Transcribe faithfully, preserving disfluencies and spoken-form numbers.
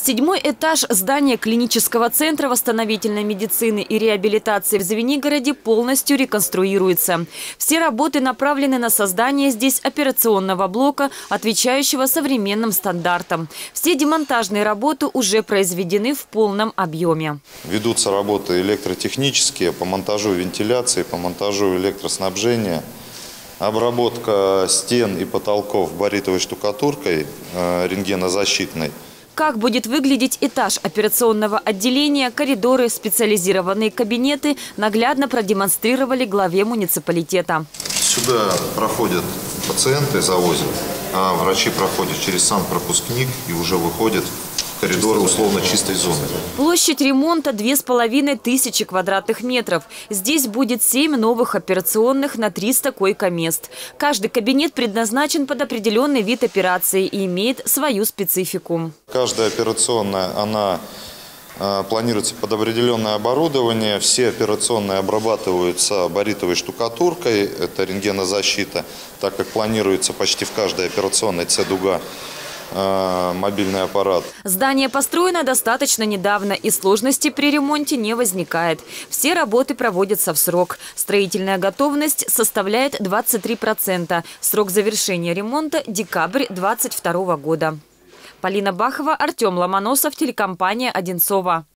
Седьмой этаж здания клинического центра восстановительной медицины и реабилитации в Звенигороде полностью реконструируется. Все работы направлены на создание здесь операционного блока, отвечающего современным стандартам. Все демонтажные работы уже произведены в полном объеме. Ведутся работы электротехнические по монтажу вентиляции, по монтажу электроснабжения. Обработка стен и потолков баритовой штукатуркой э, рентгенозащитной. Как будет выглядеть этаж операционного отделения, коридоры, специализированные кабинеты наглядно продемонстрировали главе муниципалитета. Сюда проходят пациенты, завозят, а врачи проходят через санпропускник и уже выходят в коридоры условно чистой зоны. Площадь ремонта две с половиной тысячи квадратных метров. Здесь будет семь новых операционных на триста койко-мест. Каждый кабинет предназначен под определенный вид операции и имеет свою специфику. Каждая операционная, она э, планируется под определенное оборудование. Все операционные обрабатываются баритовой штукатуркой, это рентгенозащита, так как планируется почти в каждой операционной С-дуга. Мобильный аппарат. Здание построено достаточно недавно и сложностей при ремонте не возникает. Все работы проводятся в срок. Строительная готовность составляет двадцать три процента. Срок завершения ремонта – декабрь две тысячи двадцать второго года. Полина Бахова, Артем Ломоносов, телекомпания «Одинцово».